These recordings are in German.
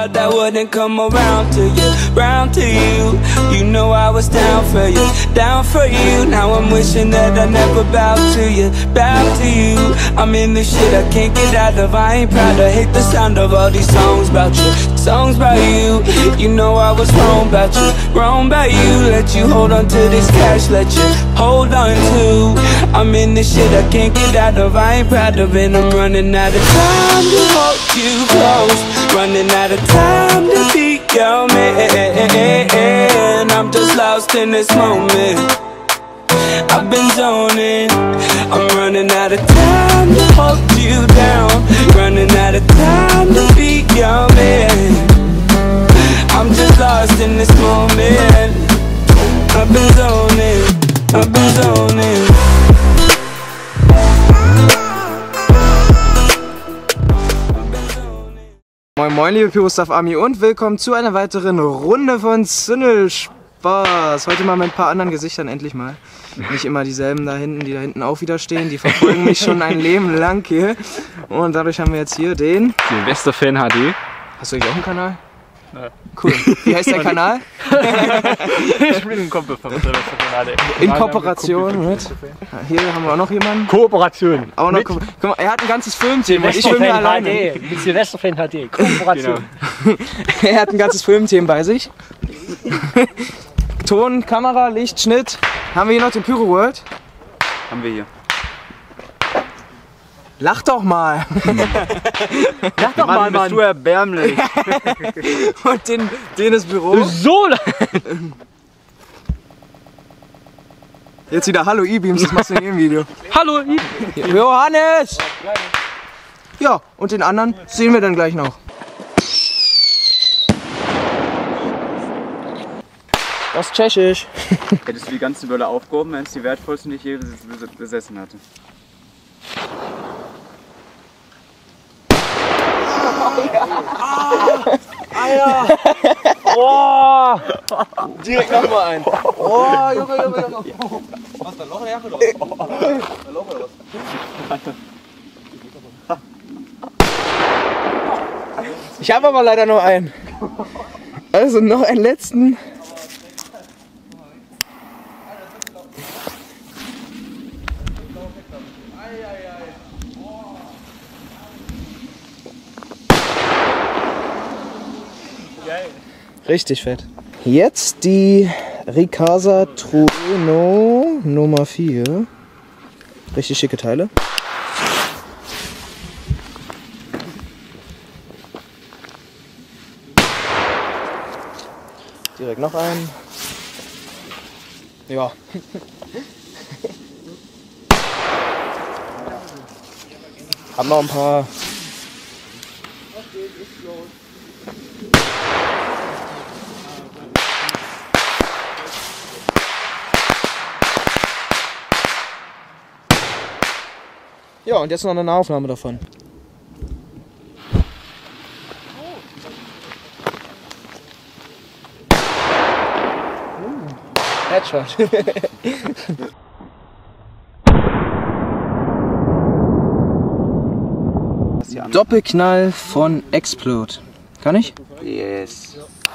thought that wouldn't come around to you, round to you. You know I was down for you, down for you. Now I'm wishing that I never bowed to you, bowed to you. I'm in this shit I can't get out of. I ain't proud, I hate the sound of all these songs about you, songs about you. You know I was wrong about you, wrong about you. Let you hold on to this cash, let you hold on to. I'm in this shit I can't get out of. I ain't proud of it. I'm running out of time to hold you close, running out of time to be your man. I'm just lost in this moment, I've been zoning. I'm running out of time to hold you down, running out of time to be your man. I'm just lost in this moment, I've been zoning, I've been zoning. Moin moin liebe Pyrostuff Army und willkommen zu einer weiteren Runde von Zündelspaz. Heute mal mit ein paar anderen Gesichtern, endlich mal. Nicht immer dieselben da hinten, die da hinten auch wieder stehen. Die verfolgen mich schon ein Leben lang hier. Und dadurch haben wir jetzt hier den Silvesterfan HD. Hast du eigentlich auch einen Kanal? Ja. Cool. Wie heißt der Kanal? Ich bin ein Kumpel von Silvesterfan HD. In Kooperation mit. Hier haben wir auch noch jemanden. Kooperation. Auch noch guck mal, er hat ein ganzes Filmteam. Ich bin mir alleine. Mit Silvesterfan HD. Kooperation. Genau. Er hat ein ganzes Filmteam bei sich. Ton, Kamera, Licht, Schnitt. Haben wir hier noch den Pyro World? Haben wir hier. Lach doch mal! Lach doch mal, Mann! Bist du erbärmlich! Und den ist Büro. So! Jetzt wieder Hallo E-Beams, das machst du in jedem Video. Hallo E-Beams! Johannes! Ja, und den anderen sehen wir dann gleich noch. Das ist tschechisch. Hättest du die ganze Bölle aufgehoben, wenn es die wertvollste nicht je besessen hatte. Alter! Oh! Direkt nochmal ein. Oh, Junge. Was, da Loch in der Jacke oder was? Da Loch oder was? Ich habe aber leider nur einen. Also noch einen letzten. Richtig fett. Jetzt die Ricasa Trueno Nummer 4. Richtig schicke Teile. Direkt noch einen. Ja. Hab noch ein paar. Ja, und jetzt noch eine Nahaufnahme davon. Headshot. Doppelknall von Explode. Kann ich? Yes.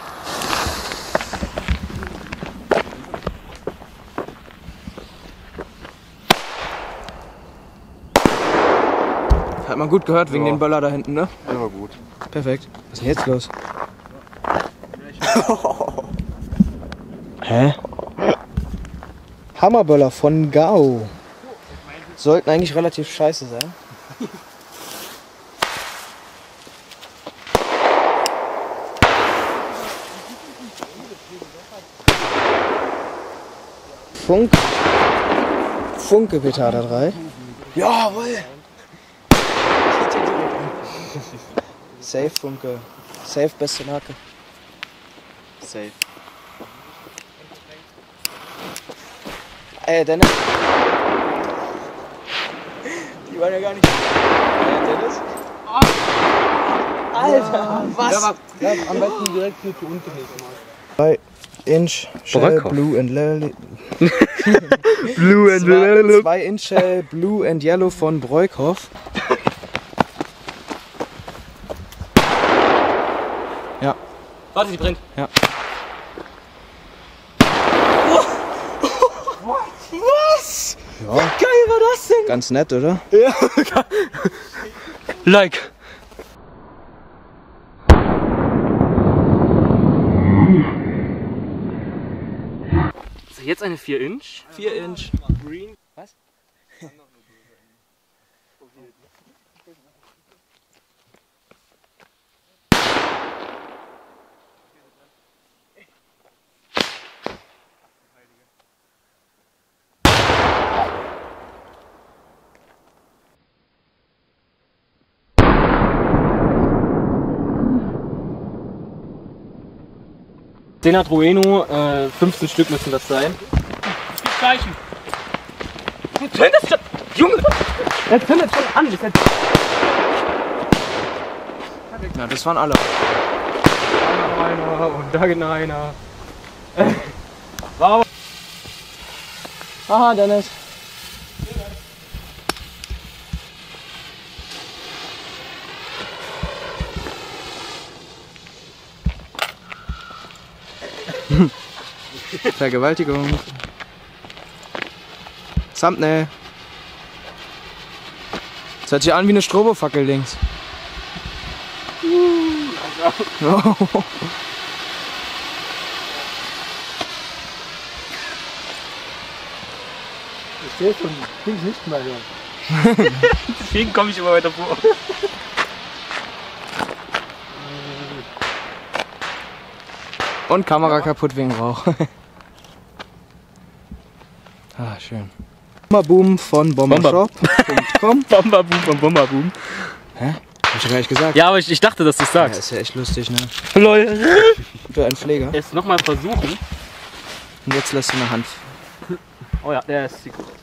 Hat man gut gehört wegen den Böller da hinten, ne? Ja, war gut. Perfekt. Was ist denn jetzt los? Hä? Hammerböller von Gao. Sollten eigentlich relativ scheiße sein. Funke Petarda 3. Jawohl! Safe Funke. Safe beste Marke. Safe. Dennis. Die waren ja gar nicht. Dennis. Alter, was? Ja, am besten direkt hier zu unten. 3 Inch Shell Blue and Lily. Blue and Yellow. 2 Inch Shell Blue and Yellow von Breukhoff. Ja. Warte, die brennt. Ja. Was? Ja. Wie geil war das denn? Ganz nett, oder? Ja. Like. So, jetzt eine 4 Inch. 4 Inch. Green. Was? Zehner Trueno, 15 Stück müssen das sein. Die gleichen. Zünd das schon! Junge! Er zündet schon an! Ja, das waren alle. Da noch einer und da geht einer. Wow. Aha, Dennis. Vergewaltigung. Thumbnail. Das hört sich an wie eine Strobofackel links. Oh. Ich sehe schon, ich nicht mal hören. Deswegen komme ich immer weiter vor. Und Kamera kaputt wegen Rauch. Ah, schön. Bomberboom von bombershop.com. Bomberboom von Bomberboom. Hä? Hab ich ja gar nicht gesagt. Ja, aber ich dachte, dass du es Ja, sagst. ist ja echt lustig, ne? LOL. Für einen Pfleger. Jetzt nochmal versuchen. Und jetzt lässt du eine Hand. Oh ja, der ist gut.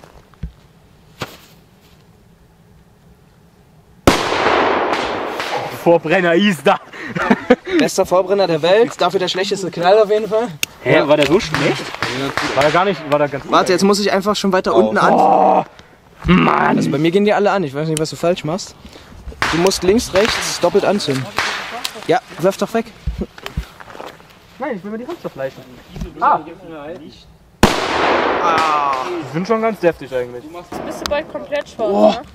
Vorbrenner ist da. Bester Vorbrenner der Welt, dafür der schlechteste Knall auf jeden Fall. Hä, war der so schlecht? War der gar nicht, war der ganz gut. Warte, jetzt muss ich einfach schon weiter unten an. Oh, Mann. Also bei mir gehen die alle an, ich weiß nicht, was du falsch machst. Du musst links, rechts doppelt anzünden. Ja, wirf doch weg. Nein, ich will mir die Hand zerfleischen. Die sind schon ganz deftig eigentlich. Jetzt bist du bald komplett schwarz, ne?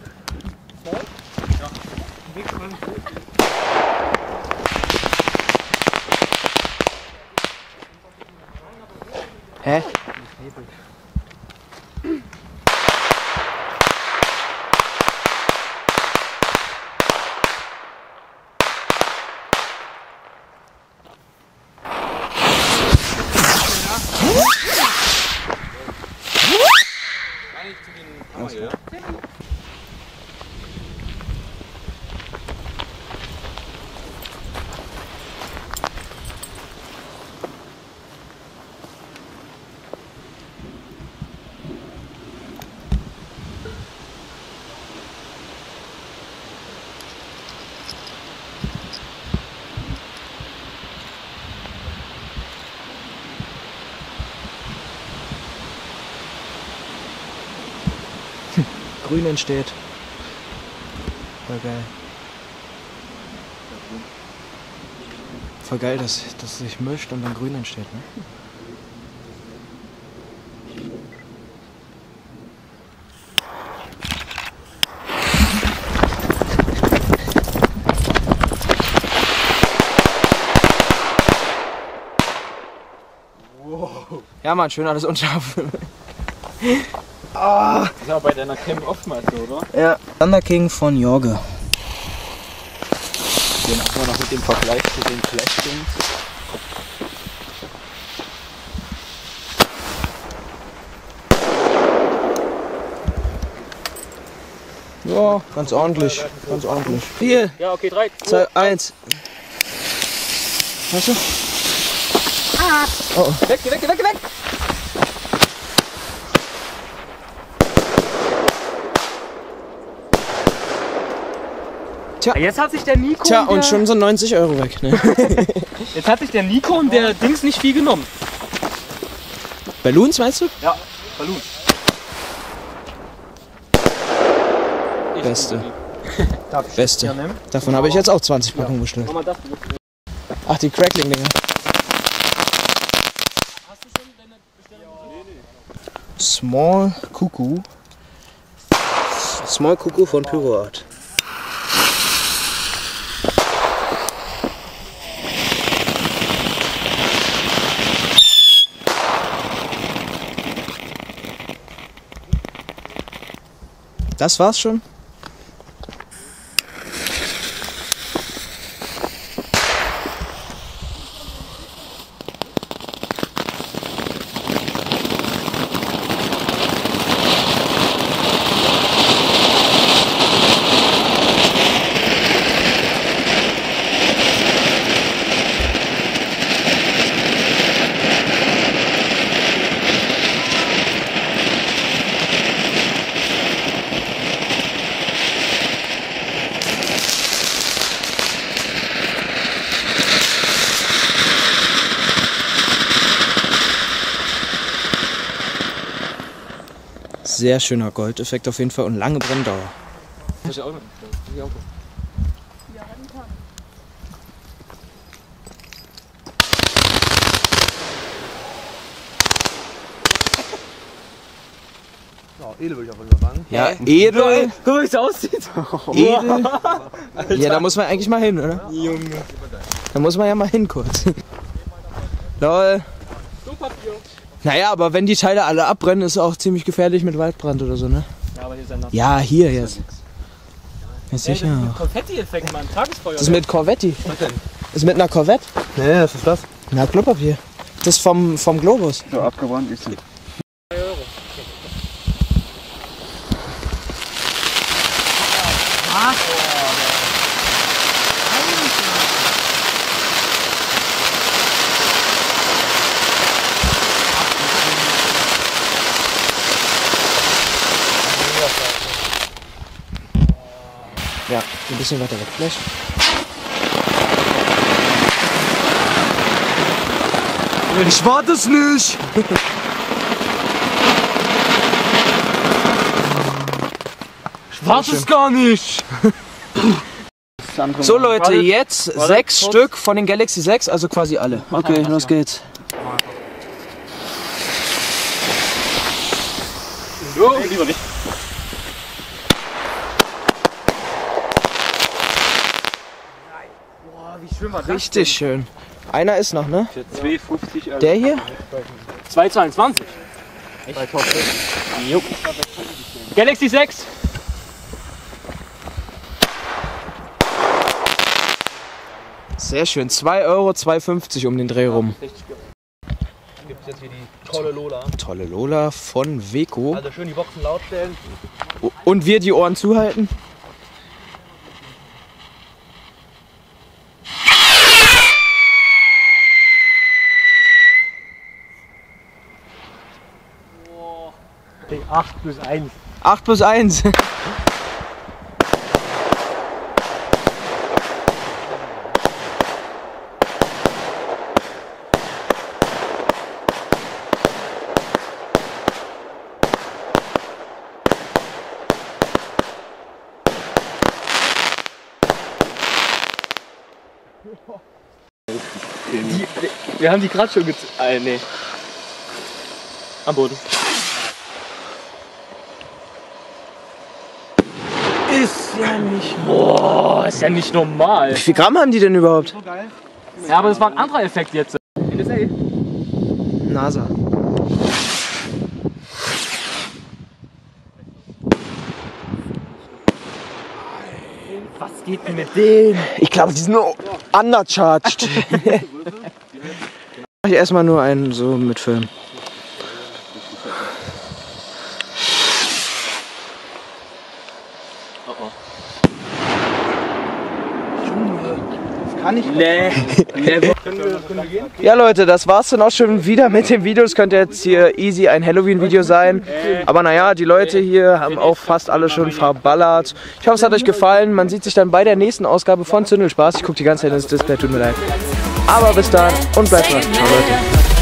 Hä? Grün entsteht. Voll geil. Voll geil, dass das sich mischt und dann grün entsteht, ne? Wow. Ja, Mann, schön alles unscharf. Das ist aber bei deiner Cam oftmals so, oder? Ja, Thunder King von Jorge. Den haben wir noch mit dem Vergleich zu den Flash-Dings. Ja, ganz ordentlich. Ganz ordentlich. 4, Ja, okay, 3, 2, 1. Weißt du? Oh. Weg, geh weg, geh weg, geh weg! Tja. Jetzt hat sich der Nico. Tja, und schon so 90 Euro weg, ne? Jetzt hat sich der Nico und der Dings nicht viel genommen. Balloons, meinst du? Ja, Balloon. Beste. Darf ich Beste. Ja, nehmen? Davon habe ich jetzt auch 20 Packungen bestellt. Mach mal das. Ach, die Crackling-Dinger. Hast du schon deine Bestellung? Small Cuckoo. Small Cuckoo von Pyroart. Das war's schon? Sehr schöner Goldeffekt auf jeden Fall und lange Brenndauer. Das ist ja auch noch. Edel würde ich auch mal sagen. Ja, edel. Guck mal, wie es aussieht. Edel. Ja, da muss man eigentlich mal hin, oder? Junge. Da muss man ja mal hin kurz. Lol. Klopapier. Naja, aber wenn die Teile alle abbrennen, ist es auch ziemlich gefährlich mit Waldbrand oder so, ne? Ja, aber hier ist ein Nass. Ja, hier jetzt. Ja, Das sicher. ist mit Konfetti-Effekt, Mann. Tagesfeuer. Das ist mit Corvetti. Was denn? Das ist mit einer Corvette. Nee, was ist das? Na, Klopapier. Das ist vom Globus. So abgebrannt ist sie. Ja, ein bisschen weiter weg vielleicht. Ich warte es nicht! Ich warte es gar nicht. So Leute, jetzt Warte, 6 kurz. Stück von den Galaxy 6, also quasi alle. Okay, los geht's. Oh, lieber nicht. Boah, wie schön war das? Richtig schön. Einer ist noch, ne? Für 2,50 Euro. Der hier? 2,22. Bei Top. Jo. Galaxy 6. Sehr schön. 2 Euro, 2,50 um den Dreh rum. Gibt es jetzt hier die tolle Lola. Tolle Lola von Weco. Also schön die Boxen laut stellen. Und wir die Ohren zuhalten. Okay, 8+1. 8+1. Wir haben die gerade schon nee. Am Boden. Ist ja nicht. Boah, ist ja nicht normal. Wie viel Gramm haben die denn überhaupt? Ja, aber das war ein anderer Effekt jetzt. NASA. Was geht denn mit denen? Ich glaube, die sind nur undercharged. Mach ich erstmal nur einen so mit Film. Kann ich? Nee. Ja Leute, das war's dann auch schon wieder mit dem Video. Es könnte jetzt hier easy ein Halloween-Video sein. Aber naja, die Leute hier haben auch fast alle schon verballert. Ich hoffe, es hat euch gefallen. Man sieht sich dann bei der nächsten Ausgabe von Zündelspaß. Ich gucke die ganze Zeit ins Display, tut mir leid. Aber bis dann und bleibt dran. Ciao Leute.